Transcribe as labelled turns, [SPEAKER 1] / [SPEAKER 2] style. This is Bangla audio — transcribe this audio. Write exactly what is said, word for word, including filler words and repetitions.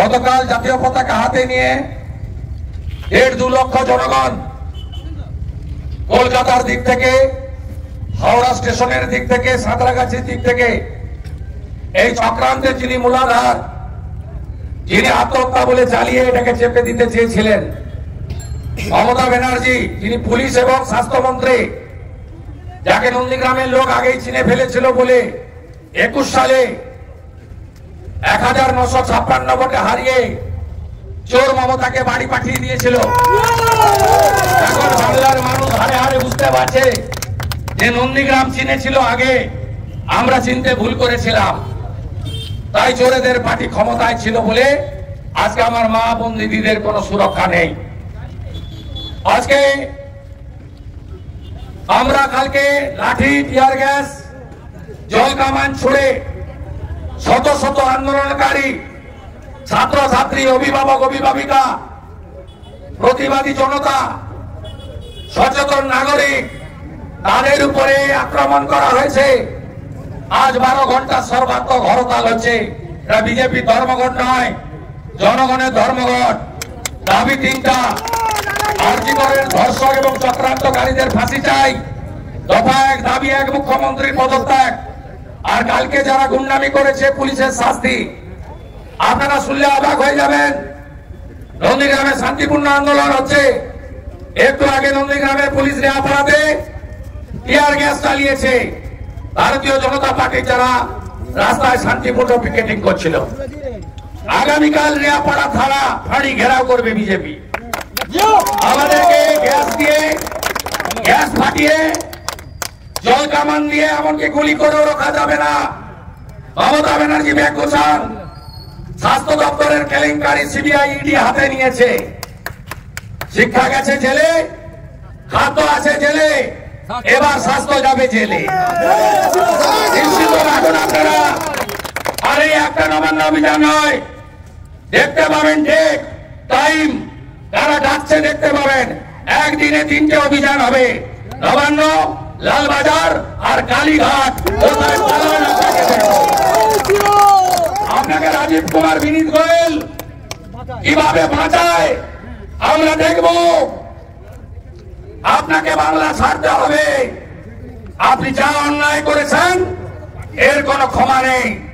[SPEAKER 1] গতকাল জাতীয় পতাকা হাতে নিয়ে দেড় দু লক্ষ জনগণ কলকাতার দিক থেকে, হাওড়া স্টেশনের দিক থেকে, সাঁতরাগাছির দিক থেকে এই চক্রান্তের যিনি মূলাধার, যিনি আত্মহত্যা বলে চালিয়ে এটাকে চেপে দিতে চেয়েছিলেন, মমতা ব্যানার্জি, যিনি পুলিশ এবং স্বাস্থ্যমন্ত্রী, যাকে নন্দীগ্রামের লোক আগেই চিনে ফেলেছিল বলে একুশ সালে এক হাজার নশো ছাপ্পান্ন ভোটে হারিয়ে চোর মমতাকে বাড়ি পাঠিয়ে দিয়েছিল। এখন বাংলার মানুষ হারে হারে বুঝতে পারছে যে নন্দীগ্রাম চিনেছিল আগে, আমরা চিনতে ভুল করেছিলাম। তাই চোরেদের পার্টি ক্ষমতায় ছিল বলে আজকে আমার মা বোন দিদিদের কোনো সুরক্ষা নেই। আজকে আমরা কালকে লাঠি, টিয়ার গ্যাস, জল কামান ছুড়ে শত শত আন্দোলনকারী ছাত্র ছাত্রী, অভিভাবক অভিভাবিকা, প্রতিবাদী জনতা, সচেতন নাগরিক, তাদের উপরে আক্রমণ করা হয়েছে। আজ বারো ঘন্টা সর্বাত্মক হরতাল হচ্ছে। এটা বিজেপি ধর্মঘট নয়, জনগণের ধর্মঘট। দাবি তিনটা: আরজিকরের ধর্ষক এবং চক্রান্তকারীদের ফাঁসি চাই, দফা এক, দাবি এক, মুখ্যমন্ত্রীর পদত্যাগ, আর কালকে যারা গুন্ডামি করেছে পুলিশের শাস্তি। আপনারা শুনলে অবাক হয়ে যাবেন, নন্দীগ্রামে শান্তিপূর্ণ আন্দোলন হচ্ছে। একটু আগে নন্দীগ্রামে পুলিশ রেয়াপাড়াতে টিয়ার গ্যাস চালিয়েছে ভারতীয় জনতা পার্টির যারা রাস্তায় শান্তিপূর্ণ পিকেটিং করছিল। আগামীকাল রেয়াপাড়া থানা ফাঁড়ি ঘেরাও করবে বিজেপি। আমাদেরকে গ্যাস দিয়ে, গ্যাস ফাটিয়ে, জল কামান দিয়ে, এমনকি গুলি করেও রোখা যাবে না। মমতা ব্যানার্জি ব্যাগ গোছান। স্বাস্থ্য দপ্তরের কেলেঙ্কারি সিবিআই ইডি হাতে নিয়েছে। শিক্ষা গেছে জেলে, খাদ্য আছে জেলে, এবার স্বাস্থ্য যাবে জেলে। আপনারা আর এই একটা নবান্ন অভিযান নয়, দেখতে পাবেন ঠিক টাইম, তারা ডাকছে দেখতে পাবেন। একদিনে তিনটে অভিযান হবে, নবান্ন, লালবাজার আর কালীঘাট। আপনাকে রাজীব কুমার, বিনীত গোয়েল কিভাবে বাঁচায় আমরা দেখব। আপনাকে বাংলা ছাড়তে হবে। আপনি যা অন্যায় করেছেন এর কোনো ক্ষমা নেই।